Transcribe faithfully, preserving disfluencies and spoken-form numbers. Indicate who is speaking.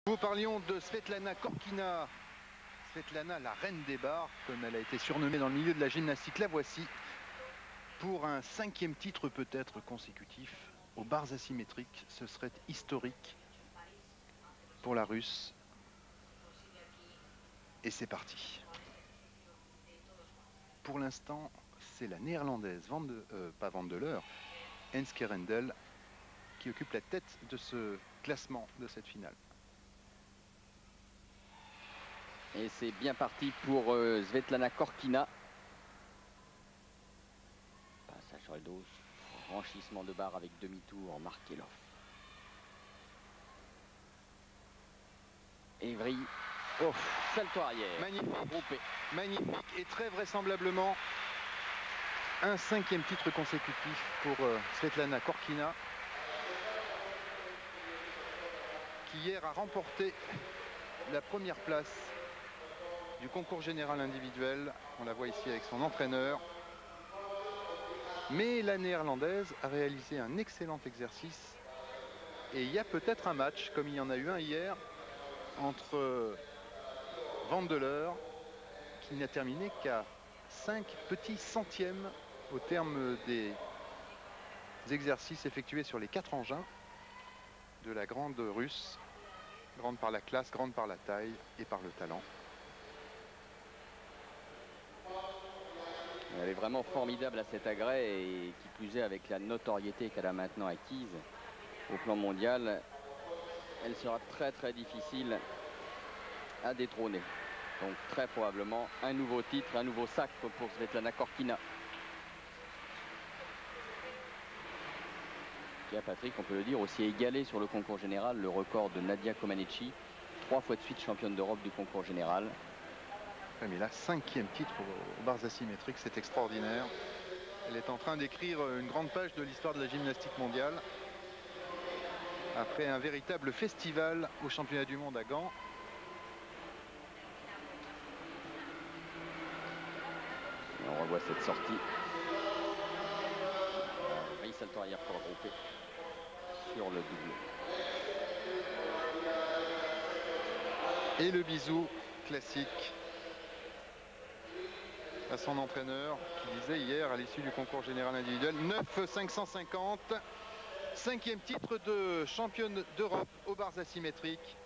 Speaker 1: Nous parlions de Svetlana Korkina. Svetlana, la reine des barres, comme elle a été surnommée dans le milieu de la gymnastique. La voici pour un cinquième titre peut-être consécutif aux barres asymétriques. Ce serait historique pour la Russe. Et c'est parti. Pour l'instant, c'est la néerlandaise, Van de, euh, pas Van de Leur, Henske Rendel, qui occupe la tête de ce classement de cette finale.
Speaker 2: Et c'est bien parti pour euh, Svetlana Korkina. Passage sur le dos, franchissement de barre avec demi-tour, Markelov. Evry, oh, salto arrière.
Speaker 1: Magnifique,
Speaker 2: groupé.
Speaker 1: Magnifique et très vraisemblablement un cinquième titre consécutif pour euh, Svetlana Korkina, qui hier a remporté la première place du concours général individuel. On la voit ici avec son entraîneur. Mais la néerlandaise a réalisé un excellent exercice. Et il y a peut-être un match, comme il y en a eu un hier, entre Van de Leur, qui n'a terminé qu'à cinq petits centièmes au terme des exercices effectués sur les quatre engins de la grande russe. Grande par la classe, grande par la taille et par le talent.
Speaker 2: Elle est vraiment formidable à cet agrès et qui plus est avec la notoriété qu'elle a maintenant acquise au plan mondial, elle sera très très difficile à détrôner. Donc très probablement un nouveau titre, un nouveau sacre pour Svetlana Korkina. Qui a, Patrick, on peut le dire, aussi égalé sur le concours général le record de Nadia Comaneci, trois fois de suite championne d'Europe du concours général.
Speaker 1: Ouais, mais là, cinquième titre aux barres asymétriques, c'est extraordinaire. Elle est en train d'écrire une grande page de l'histoire de la gymnastique mondiale. Après un véritable festival au championnat du monde à Gand.
Speaker 2: Et on revoit cette sortie. Ray salto arrière pour regrouper sur le double.
Speaker 1: Et le bisou classique à son entraîneur qui disait hier à l'issue du concours général individuel neuf cinq cent cinquante, cinquième titre de championne d'Europe aux barres asymétriques.